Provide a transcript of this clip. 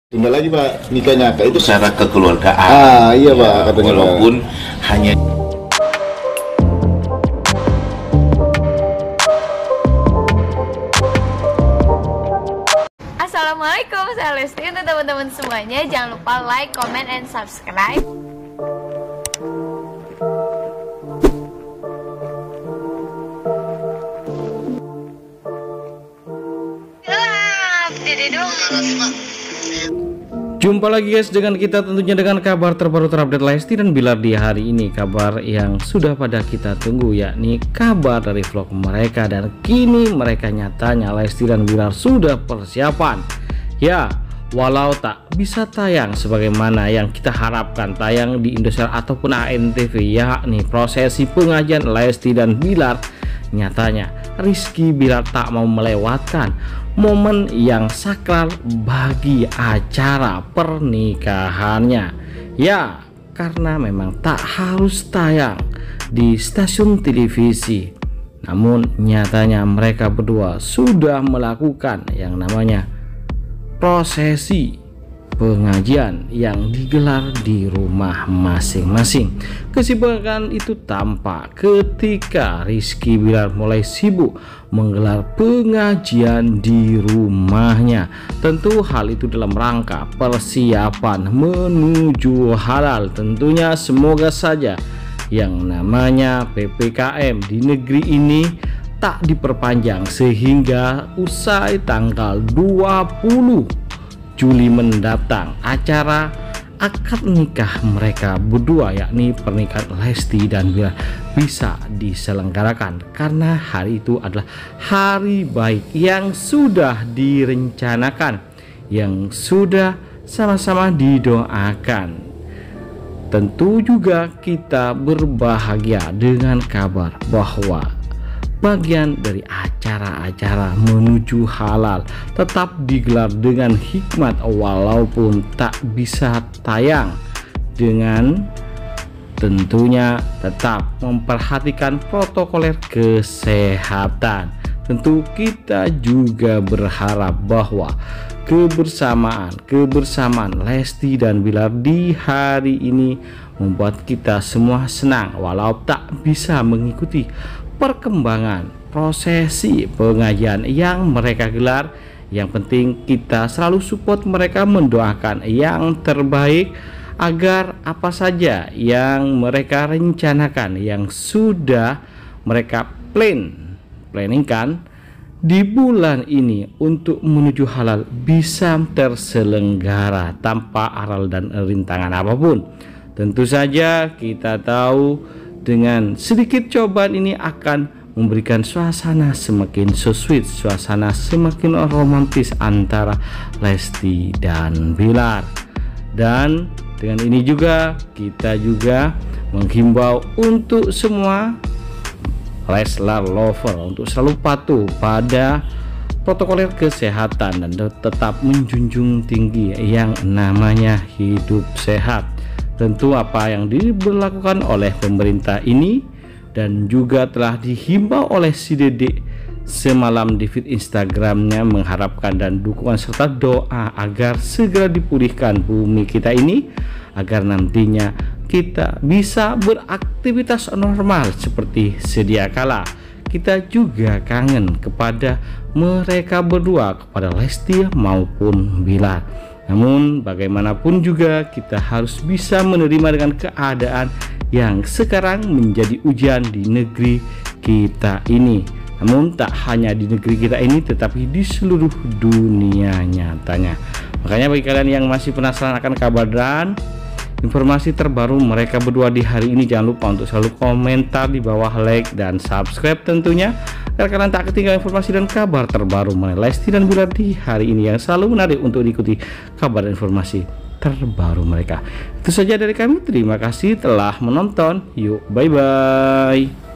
Tunda lagi Pak nikahnya Kak, itu secara kekeluargaan. Iya Pak, ya, katanya walaupun hanya Assalamualaikum, saya Lesti. Untuk teman-teman semuanya, jangan lupa like, comment, and subscribe. Jumpa lagi guys dengan kita, tentunya dengan kabar terbaru terupdate Lesti dan Bilar di hari ini. Kabar yang sudah pada kita tunggu, yakni kabar dari vlog mereka. Dan kini mereka nyatanya Lesti dan Bilar sudah persiapan. Ya, walau tak bisa tayang sebagaimana yang kita harapkan tayang di Indosiar ataupun ANTV, yakni prosesi pengajian Lesti dan Bilar, nyatanya Rizky Bilar tak mau melewatkan momen yang sakral bagi acara pernikahannya. Ya, karena memang tak harus tayang di stasiun televisi, namun nyatanya mereka berdua sudah melakukan yang namanya prosesi pengajian yang digelar di rumah masing-masing. Kesibukan itu tampak ketika Rizky Bilar mulai sibuk menggelar pengajian di rumahnya. Tentu hal itu dalam rangka persiapan menuju halal. Tentunya semoga saja yang namanya PPKM di negeri ini tak diperpanjang sehingga usai tanggal 20 Juli mendatang acara akad nikah mereka berdua, yakni pernikahan Lesti dan Bilar, bisa diselenggarakan karena hari itu adalah hari baik yang sudah direncanakan, yang sudah sama-sama didoakan. Tentu juga kita berbahagia dengan kabar bahwa bagian dari acara-acara menuju halal tetap digelar dengan hikmat walaupun tak bisa tayang, dengan tentunya tetap memperhatikan protokol kesehatan. Tentu kita juga berharap bahwa kebersamaan Lesti dan Bilar di hari ini membuat kita semua senang walau tak bisa mengikuti perkembangan prosesi pengajian yang mereka gelar. Yang penting kita selalu support mereka, mendoakan yang terbaik agar apa saja yang mereka rencanakan, yang sudah mereka planningkan di bulan ini untuk menuju halal bisa terselenggara tanpa aral dan rintangan apapun. Tentu saja kita tahu dengan sedikit cobaan ini akan memberikan suasana semakin so sweet, suasana semakin romantis antara Lesti dan Bilar. Dan dengan ini juga kita juga menghimbau untuk semua Leslar lover untuk selalu patuh pada protokol kesehatan dan tetap menjunjung tinggi yang namanya hidup sehat. Tentu apa yang diberlakukan oleh pemerintah ini dan juga telah dihimbau oleh si Dedek semalam di feed Instagramnya, mengharapkan dan dukungan serta doa agar segera dipulihkan bumi kita ini, agar nantinya kita bisa beraktivitas normal seperti sedia kala. Kita juga kangen kepada mereka berdua, kepada Lesti maupun Bilar. Namun bagaimanapun juga kita harus bisa menerima dengan keadaan yang sekarang menjadi ujian di negeri kita ini. Namun tak hanya di negeri kita ini tetapi di seluruh dunia nyatanya. Makanya bagi kalian yang masih penasaran akan kabar dan informasi terbaru mereka berdua di hari ini, jangan lupa untuk selalu komentar di bawah, like dan subscribe tentunya, agar kalian tak ketinggalan informasi dan kabar terbaru mengenai Lesti dan Bilar di hari ini yang selalu menarik untuk diikuti kabar dan informasi terbaru mereka. Itu saja dari kami, terima kasih telah menonton. Yuk, bye bye.